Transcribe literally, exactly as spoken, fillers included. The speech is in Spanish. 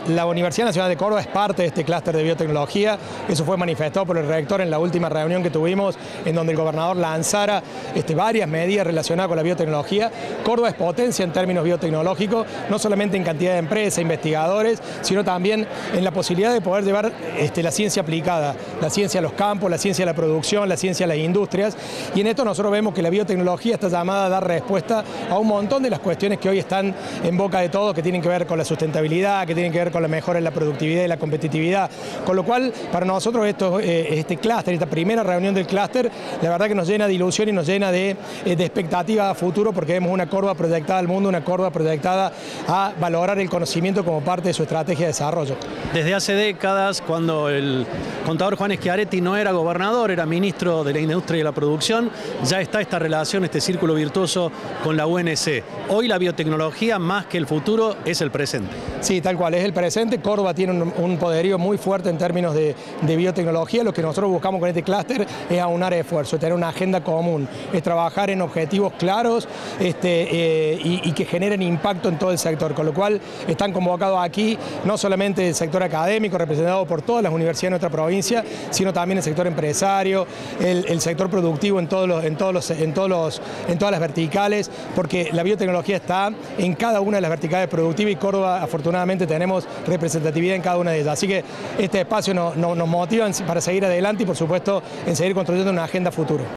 la Universidad Nacional de Córdoba es parte de este clúster de biotecnología. Eso fue manifestado por el rector en la última reunión que tuvimos, en donde el gobernador lanzara este, varias medidas relacionadas con la biotecnología. Córdoba es potencia en términos biotecnológicos, no solamente en cantidad de empresas, investigadores, sino también en la posibilidad de poder llevar este, la ciencia aplicada, la ciencia a los campos, la ciencia a la producción, la ciencia a las industrias. Y en esto nosotros vemos que la biotecnología está llamada a dar respuesta a un montón de las cuestiones que hoy están en boca de todos, que tienen que ver con la sustentabilidad, que tienen que ver con la mejora en la productividad y la competitividad. Con lo cual, para nosotros esto, eh, este clúster, esta primera reunión del clúster, la verdad que nos llena de ilusión y nos llena de, eh, de expectativa a futuro, porque vemos una Córdoba proyectada al mundo, una Córdoba proyectada a valorar el conocimiento como parte de su estrategia de desarrollo. Desde hace décadas, cuando el contador Juan Schiaretti no era gobernador, era ministro de la Industria y la Producción, ya está esta relación, este círculo virtuoso con la U N C. Hoy la biotecnología, más que el futuro, es el presente. Sí, tal cual, es el presente. Córdoba tiene un, un poderío muy fuerte en términos de, de biotecnología. Lo que nosotros buscamos con este clúster es aunar esfuerzos, tener una agenda común, es trabajar en objetivos claros este, eh, y, y que generen impacto en todo el sector. Con lo cual están convocados aquí no solamente el sector académico, representado por todas las universidades de nuestra provincia, sino también el sector empresario, el, el sector productivo en, todos los, en, todos los, en, todos los, en todas las verticales, porque la biotecnología está en cada una de las verticales productivas y Córdoba, afortunadamente, tenemos representatividad en cada una de ellas. Así que este espacio nos, nos, nos motiva para seguir adelante y, por supuesto, en seguir construyendo una agenda futuro.